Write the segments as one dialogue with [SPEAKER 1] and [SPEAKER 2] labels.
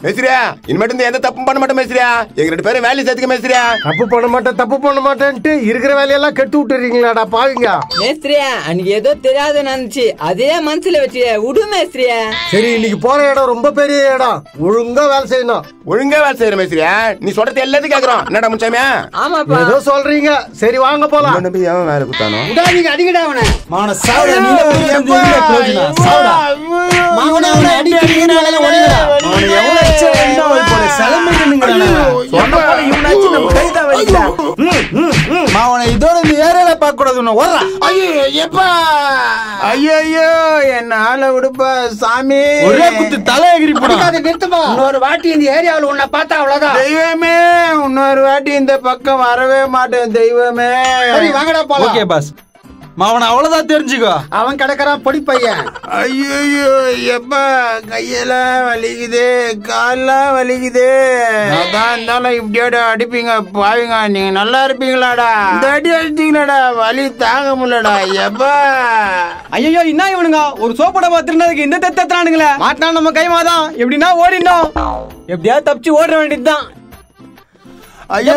[SPEAKER 1] மேஸ்திரியா இனிமேட்டு எந்த தப்பும் பண்ண மாட்டேன் மேஸ்திரியா. எங்க 2 பேரும் வேலையை சேர்த்துக்க மேஸ்திரியா.
[SPEAKER 2] தப்பு பண்ண மாட்டேன்ட்டு இருக்கிற வேலையெல்லாம் கெட்டு விட்டுறீங்களாடா பாவிங்க.
[SPEAKER 3] மேஸ்திரியா அன்னைக்கு ஏதோ தெரியாத நினைச்சு அதே மனசுல வச்சு விடு மேஸ்திரியா.
[SPEAKER 2] சரி இன்னைக்கு போற இடம் ரொம்ப பெரிய இடம், ஒழுங்கா வேலை செய்யணும்.
[SPEAKER 1] ஒழுங்கா வேலை செய்யற மேஸ்திரியா. நீ சொல்றது எல்லாத்தையும் கேக்குறோம். என்னடா முச்சாமியா?
[SPEAKER 3] ஆமாப்பா
[SPEAKER 2] ஏதோ சொல்றீங்க. சரி வாங்க போலாம்.
[SPEAKER 1] நம்பி அவன் வேலை குத்தானோ.
[SPEAKER 4] நீங்க அடிக்கடா அவனை.
[SPEAKER 5] மாவன சாவுடா நீங்க சாவுடா. மாவன அவனை அடிக்கிறீங்க வேலையில ஓடிங்கடா. அவனை எவ்வளவு அடிச்சா என்ன ஆகும் போல சலமிடுங்கடா. சொன்ன போல இவனாச்சு நம்ம கைதா வைடா. மாவன இதோட இந்த ஏரியால பார்க்க கூடாதுன்னு ஓடுறா.
[SPEAKER 4] ஐயோ எப்பா
[SPEAKER 5] ஐயோ என்ன ஆள விடுப்பா சாமி. ஒரே குத்து தலை எகிரி போடா.
[SPEAKER 4] அதை நிறுத்துப்பா. இன்னொரு வாட்டி இந்த ஏரியாவில் உன்னை பார்த்தா அவ்வளவுதான்.
[SPEAKER 5] தெய்வமே இன்னொரு வாட்டி இந்த பக்கம் வரவே மாட்டேன் தெய்வமே.
[SPEAKER 4] சரி வாங்கடா போலாம்.
[SPEAKER 5] Okay pass. மாவன அவ்வளவுதான் தெரிஞ்சுக்கோ.
[SPEAKER 4] அவன் கிடக்குறான் பொடி பையன்.
[SPEAKER 5] ஐயோ எப்பா கையெல்லாம் வலிக்குது காலெல்லாம் வலிக்குது. அதான் இருந்தாலும் இப்படியோட அடிப்பீங்க பாவீங்க. நீங்க நல்லா இருப்பீங்களாடா. இந்த அடி அடிச்சீங்களாடா வலி தாங்க முடியலடா எப்பா.
[SPEAKER 6] ஐயோ என்ன இவனுங்க ஒரு சோப்பட பாத்துறதுக்கு இந்த தத்துறானுங்களே. மாட்டினா நம்ம கைமாதான் எப்படின்னா ஓடினோம். எப்படியாவது தப்பிச்சு ஓட வேண்டியதுதான்.
[SPEAKER 5] ஐயோ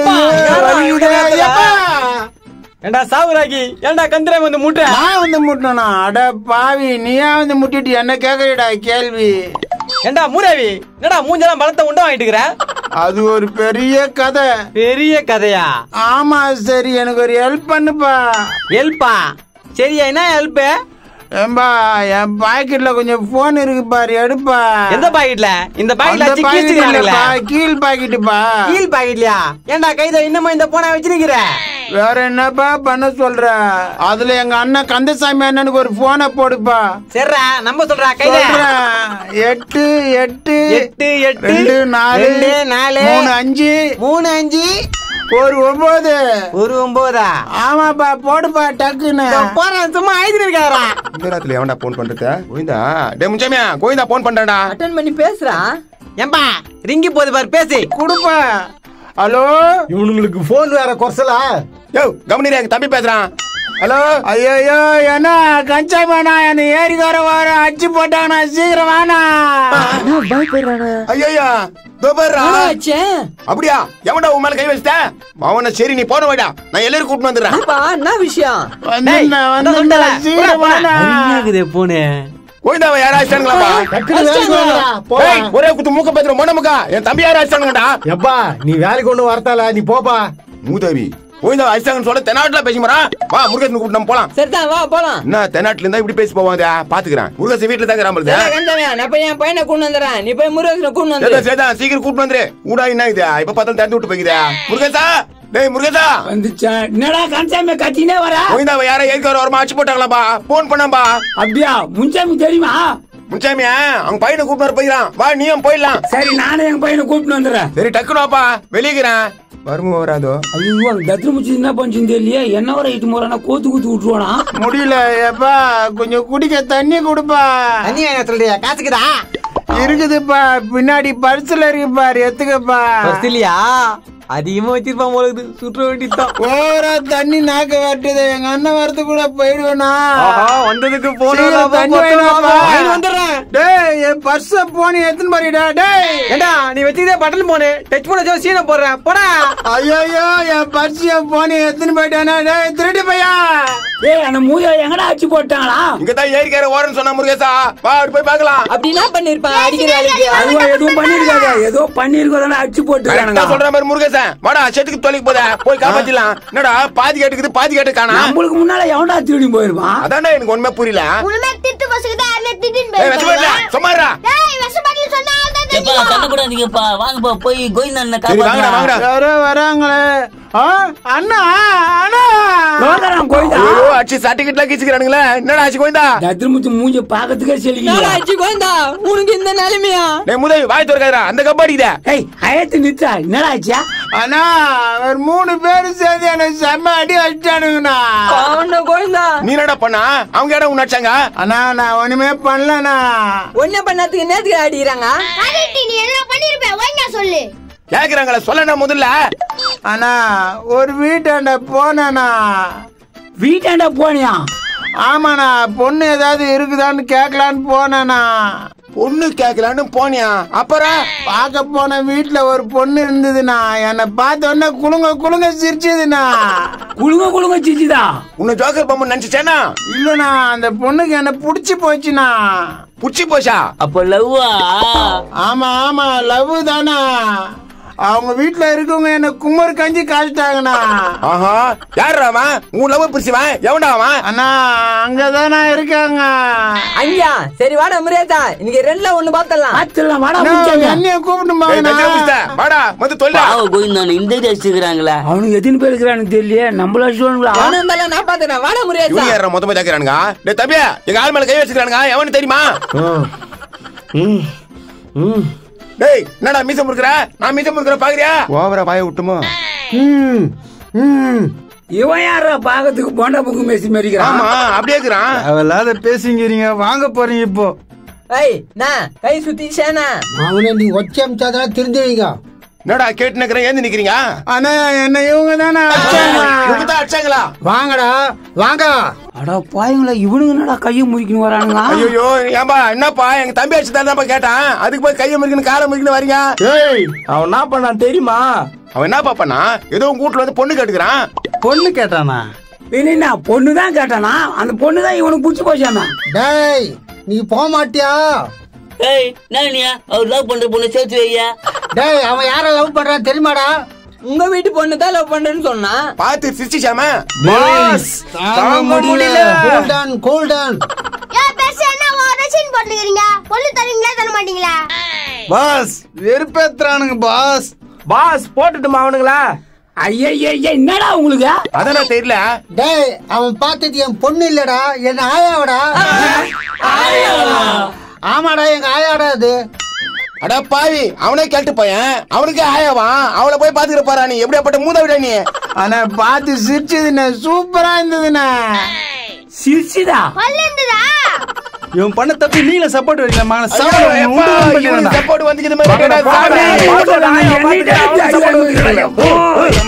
[SPEAKER 6] ஏண்டா சாவுராகி ஏண்டா கந்திரே வந்து முட்டை.
[SPEAKER 5] நான் வந்து முட்டினா அட பாவி நீயா வந்து முட்டிட்டு என்ன கேக்குறடா கேள்வி.
[SPEAKER 6] ஏண்டா மூராவி என்னடா மூஞ்செல்லாம் பலத்தை உண்டா வாங்கிட்டுக்கிற.
[SPEAKER 5] அது ஒரு பெரிய கதை.
[SPEAKER 6] பெரிய கதையா?
[SPEAKER 5] ஆமா சரி எனக்கு ஒரு ஹெல்ப் பண்ணுப்பா.
[SPEAKER 6] ஹெல்ப்பா? சரியா என்ன ஹெல்ப்?
[SPEAKER 5] ஏம்பா என் பாக்கெட்ல கொஞ்சம் போன் இருக்கு பாரு எடுப்பா.
[SPEAKER 6] எந்த பாக்கெட்ல? இந்த பாக்கெட்ல சிக்கி வச்சிருக்கானே.
[SPEAKER 5] கீழ் பாக்கெட்டுப்பா.
[SPEAKER 6] கீழ் பாக்கெட்லயா? ஏண்டா கைத இன்னும் இந்த போனை வச்சிருக்கிற?
[SPEAKER 5] வேற என்னப்பா பண்ண சொல்ற? அதுல எங்க அண்ணன் கந்தசாமி அண்ணனுக்கு ஒரு போனை போடுப்பா.
[SPEAKER 6] சரிடா நம்ம சொல்றா கைத
[SPEAKER 5] 8 8
[SPEAKER 6] 8 8
[SPEAKER 5] 2 4
[SPEAKER 6] 4
[SPEAKER 5] 3 5
[SPEAKER 6] 3 5
[SPEAKER 5] ஒரு 9.
[SPEAKER 6] ஒரு 9.
[SPEAKER 5] ஆமாப்பா போடுப்பா டக்குன்னு.
[SPEAKER 6] போறேன் சும்மா ஆயிட்டு இருக்காரா.
[SPEAKER 1] இந்த நேரத்துல எவன்டா போன் பண்றது? கோவிந்தா டேய் முச்சாமியா கோவிந்தா போன் பண்றடா.
[SPEAKER 3] அட்டெண்ட் பண்ணி பேசுறா.
[SPEAKER 6] ஏம்பா ரிங்கி போது பாரு பேசி
[SPEAKER 5] குடுப்பா. ஹலோ
[SPEAKER 2] இவனுங்களுக்கு போன் வேற குறைச்சலா?
[SPEAKER 1] யோ கம்பெனில எங்க தம்பி பேசுறான். ஹலோ
[SPEAKER 5] ஐயோ என்ன கஞ்சாமாண்ணா என்ன ஏரிக்கார வர அடிச்சு போட்டாங்கண்ணா சீக்கிரம் வாண்ணா.
[SPEAKER 1] ஐயா அப்படியா? எவன்டா உன் மேல கை வச்சிட்ட? அவன சரி நீ போன வைடா. நான் எல்லாரும் கூட்டிட்டு வந்துடுறேன்.
[SPEAKER 3] என்ன விஷயம்?
[SPEAKER 5] சீக்கிரம் வாண்ணா.
[SPEAKER 6] போனே
[SPEAKER 1] கோயிந்தாவை யாரா அடிச்சானுங்களாப்பா? ஒரே குத்து மூக்க பேத்துற மொனமுக்கா என் தம்பி யாரா அடிச்சானுங்கடா.
[SPEAKER 2] எப்பா நீ வேலைக்கு ஒண்ணு வரத்தால நீ போப்பா.
[SPEAKER 1] மூதேவி கோயிந்தா அடிச்சாங்கன்னு சொல்ல தென்னாட்டுல பேசி போறா. வா முருகேசன் கூப்பிட்டு நம்ம போலாம்.
[SPEAKER 3] சரிதான் வா போலாம்.
[SPEAKER 1] என்ன தென்னாட்டுல இருந்தா இப்படி பேசி போவாங்க பாத்துக்கிறேன். முருகேசன் வீட்டுல தாங்க ராமருது.
[SPEAKER 3] நான் போய் என் பையனை கூட்டு வந்துடுறேன். நீ போய் முருகேசனை கூட்டு வந்துடு.
[SPEAKER 1] சரிதான் சீக்கிரம் கூப்பிட்டு வந்துரு. ஊடா என்ன இது இப்ப பார்த்தாலும் திறந்து விட்டு போய்க்குதா? முருகேசா டேய் முருகேசா
[SPEAKER 4] வந்துச்சா என்னடா கன்சாமி கத்தினே வரா.
[SPEAKER 1] கோயிந்தாவை யாரா ஏற்கனவே வரமா அடிச்சு போட்டாங்களாப்பா? போன் பண்ணாம்பா.
[SPEAKER 4] அப்படியா முன்சாமி தெரியுமா?
[SPEAKER 1] முச்சாமியா அவங்க பையனை கூப்பிட்டு வர போயிடலாம். வா நீயும் போயிடலாம்.
[SPEAKER 4] சரி நானே என் பையனை கூப்பிட்டு வந்துடுறேன்.
[SPEAKER 1] சரி டக்குனு வாப்பா வெளியேக்கிறேன். வருமோ வராதோ?
[SPEAKER 4] ஐயோ அந்த தத்ரு முச்சி என்ன பண்ணுச்சுன்னு தெரியலையே. என்ன வர இட்டு போறானா கோத்து குத்து விட்டுருவானா?
[SPEAKER 5] முடியல எப்பா கொஞ்சம் குடிக்க தண்ணி கொடுப்பா.
[SPEAKER 6] தண்ணி என்ன சொல்றியா? காசுக்குதா?
[SPEAKER 5] இருக்குதுப்பா பின்னாடி பரிசுல இருக்கு பாரு எத்துக்கப்பா.
[SPEAKER 6] இல்லையா? அதிகமா வச்சிருப்பான் போல சுற்ற வேண்டியதுதான்.
[SPEAKER 5] ஓரா தண்ணி நாக்க வரட்டுது. எங்க அண்ணன் வரது கூட போயிடுவேனா?
[SPEAKER 6] வந்ததுக்கு
[SPEAKER 5] வந்துடுறேன். டேய் என் பர்ஸ போன எத்தனை பாருடா. டேய்
[SPEAKER 6] ஏண்டா நீ வச்சுக்கிட்டே பட்டன் போனே டச் பண்ண சீனை போடுறேன் போடா.
[SPEAKER 5] ஐயோ என் பர்ஸ் என் போன எத்தனை போயிட்டானா? டேய் திருடி பையா.
[SPEAKER 4] ஏய் அந்த மூயா எங்கடா அடிச்சு போட்டாங்களா?
[SPEAKER 1] இங்கதான் ஏரிக்கார ஓரன்னு சொன்னா முருகேசா. வா அப்படி போய் பார்க்கலாம்.
[SPEAKER 3] அப்படி என்ன பண்ணிருப்பான் அடிக்கிற வேலைக்கு?
[SPEAKER 4] அதுவா எதுவும் பண்ணிருக்காங்க. ஏதோ பண்ணிருக்கோம் அடிச்சு போட்டுருக்கானுங்க.
[SPEAKER 1] சொல்ற மாதிரி முருகேசா வாடா செட்டுக்கு தொலைக்கு போதா போய் காப்பாத்திடலாம். என்னடா பாதி கேட்டுக்குது பாதி கேட்டு காணா.
[SPEAKER 4] நம்மளுக்கு முன்னால எவன்டா திருடி போயிருப்பான்?
[SPEAKER 1] அதான்டா எனக்கு ஒண்ணுமே புரியல.
[SPEAKER 7] உண்மை திட்டு பசங்க யாரே திட்டின் போய்.
[SPEAKER 1] சும்மாடா.
[SPEAKER 7] டேய் விஷபாட்டில் சொன்னா தான் தெரியும்.
[SPEAKER 8] எப்பா கண்ணக்கூடாதீங்கப்பா. வாங்கப்பா போய் கோயிந்தண்ணனை
[SPEAKER 1] வாங்கடா வாங்கடா.
[SPEAKER 5] யாரோ வராங்களே. அண்ணா அண்ணா
[SPEAKER 4] லோகராம் கோயிந்தா.
[SPEAKER 1] ஐயோ அச்சி சர்டிபிகேட்லாம் கிச்சிக்கறானுங்களே. என்னடா ஆச்சு கோயிந்தா?
[SPEAKER 4] தத்ருமுத்து மூஞ்சி பாக்கிறதுக்கே செலிக்கல.
[SPEAKER 3] நான் அடிச்சு கோயிந்தா உனக்கு இந்த நிலைமையா?
[SPEAKER 1] டேய் முதவி வாய் திறக்காதடா. அந்த கப்பாடிடா.
[SPEAKER 4] ஏய் அயத்து நிச்சா என்னடா ஆச்சா?
[SPEAKER 5] அண்ணா ஒரு 3 பேர் சேர்ந்து என்ன செம்ம அடி அடிச்சானுங்கண்ணா.
[SPEAKER 3] அவன கோயிந்தா
[SPEAKER 1] நீ என்னடா பண்ணா? அவங்க ஏடா உன்ன அடிச்சாங்க?
[SPEAKER 5] அண்ணா நான் ஒண்ணுமே பண்ணலண்ணா.
[SPEAKER 3] ஒண்ணே பண்ணதுக்கு நேத்துக்கு அடிறாங்க.
[SPEAKER 7] கரெக்ட் நீ என்ன பண்ணிருப்ப? ஒழுங்கா சொல்லு.
[SPEAKER 1] கேக்குறாங்களா சொல்லணும் முதல்ல.
[SPEAKER 5] அண்ணா ஒரு வீட்டாண்ட போனா.
[SPEAKER 4] வீட்டாண்ட போனியா?
[SPEAKER 5] ஆமாண்ணா பொண்ணு ஏதாவது இருக்குதான்னு கேட்கலான்னு போனேண்ணா.
[SPEAKER 1] பொண்ணு கேட்கலான்னு போனியா? அப்புறம்
[SPEAKER 5] பார்க்க போன வீட்டுல ஒரு பொண்ணு இருந்ததுண்ணா. என்னை பார்த்த உடனே குலுங்க குலுங்க சிரிச்சதுண்ணா.
[SPEAKER 4] குழுங்க சிரிச்சுதா?
[SPEAKER 1] உன்னை ஜோக்கர் பொம்மை நினைச்சேனா?
[SPEAKER 5] இல்லண்ணா, அந்த பொண்ணுக்கு என்ன புடிச்சு போச்சுண்ணா.
[SPEAKER 1] புடிச்சு போச்சா?
[SPEAKER 8] அப்ப லவ்வா?
[SPEAKER 5] ஆமா ஆமா லவ் தானா. அவங்க வீட்டுல இருக்கவங்க என்ன குமர் கஞ்சி காய்ச்சிட்டாங்கண்ணா.
[SPEAKER 1] ஆஹா, யாருடாமா உன் லவ் பிரிச்சுவன்? எவன்டாமா?
[SPEAKER 5] அண்ணா அங்கதானா இருக்காங்க.
[SPEAKER 3] ஐயா சரி வாடா முருகேசா, இன்னைக்கு ரெண்டுல ஒண்ணு பாத்தலாம்.
[SPEAKER 5] என்னைய கூப்பிட்டு
[SPEAKER 1] வாடா வந்து தொல்ல.
[SPEAKER 8] கோவிந்தன் இந்த அடிச்சுக்கிறாங்களா?
[SPEAKER 4] அவனுக்கு எத்தனை பேர் இருக்கிறான்னு தெரியல. நம்மள அடிச்சுவானுங்களா?
[SPEAKER 3] அவனு இருந்தாலும் நான் பாத்துறேன். வாடா முருகேசா.
[SPEAKER 1] யார மொத்தமா தாக்குறானுங்க? டேய் தம்பியா, எங்க ஆள் மேல கை வச்சுக்கிறானுங்க. எவனு தெரியுமா? டேய் என்னடா மீச முறுக்குற? நான் மீச முறுக்குற பாக்குறியா? ஓவரா பாய விட்டுமோ?
[SPEAKER 4] இவன் யாரா பாகத்துக்கு போண்டா புக்கு மேசி மறிக்கிறான்?
[SPEAKER 1] ஆமா அப்படியே இருக்கிறான்.
[SPEAKER 5] அவளாத பேசிங்கிறீங்க. வாங்க போறீங்க இப்போ.
[SPEAKER 3] ஏய் நான் கை சுத்திச்சேனா?
[SPEAKER 2] அவனை நீ ஒச்ச அமிச்சாதான் திருந்துவீங்க.
[SPEAKER 1] என்னடா கேட்டு நிக்கிறேன், ஏந்து நிக்கிறீங்க?
[SPEAKER 5] அண்ணா என்ன இவங்க தானே
[SPEAKER 1] அடிச்சாங்களா?
[SPEAKER 2] வாங்கடா வாங்க.
[SPEAKER 4] அடா பாயங்களா, இவனுங்க என்னடா கையை முறிக்கணும் வரானுங்க?
[SPEAKER 1] ஐயோ ஏன்பா என்னப்பா, எங்க தம்பி அடிச்சுதான் கேட்டான். அதுக்கு போய் கையை முறிக்கணும் காலை முறிக்கணும் வரீங்க?
[SPEAKER 5] அவன் என்ன பண்ணான் தெரியுமா?
[SPEAKER 1] அவன் என்னப்பா பண்ணா? ஏதோ உங்க வீட்டுல வந்து பொண்ணு கேட்டுக்கிறான்.
[SPEAKER 5] பொண்ணு கேட்டானா?
[SPEAKER 4] என்ன பொண்ணுதான் கேட்டானா? அந்த பொண்ணுதான் இவனுக்கு புடிச்சு போச்சானா?
[SPEAKER 2] டேய் நீ போக மாட்டியா?
[SPEAKER 8] ஏய் நானியா, அவர் லவ் பண்ற பொண்ணு சேர்த்து வையா.
[SPEAKER 2] டேய் அவன் யார லவ் பண்றான் தெரியுமாடா?
[SPEAKER 3] உங்க வீட்டு பொண்ணு தான் லவ் பண்றேன்னு சொன்னா.
[SPEAKER 1] பாத்து சிரிச்சிச்சாம.
[SPEAKER 2] முடியல. Cool down.
[SPEAKER 7] ஏன் பேச என்ன ஒரு சீன் போட்டுக்கிறீங்க? பொண்ணு தரீங்களா தர மாட்டீங்களா?
[SPEAKER 5] பாஸ் வெறுப்பேத்துறானுங்க பாஸ்.
[SPEAKER 6] பாஸ் போட்டுட்டுமா அவனுங்களா?
[SPEAKER 4] ஐயா என்னடா உங்களுக்கு?
[SPEAKER 1] அதான் தெரியல.
[SPEAKER 2] டேய் அவன் பார்த்தது என் பொண்ணு இல்லடா, என் ஆயாவடா. ஆமாடா எங்க ஆயாடா அது.
[SPEAKER 1] அடா பாவி, அவனே கேட்டு போயேன். அவனுக்கு ஆயாவா? அவளை போய் பாத்துக்கிற பாரா. நீ எப்படியாப்பட்ட மூத விட நீ?
[SPEAKER 5] ஆனா பார்த்து சிரிச்சதுண்ணே, சூப்பரா இருந்ததுண்ணே.
[SPEAKER 4] சிரிச்சுதா?
[SPEAKER 7] பல்லு இருந்ததா?
[SPEAKER 5] இவன் பண்ண தப்பி நீங்க சப்போர்ட் வரீங்களா?
[SPEAKER 1] சப்போர்ட் வந்துக்குது.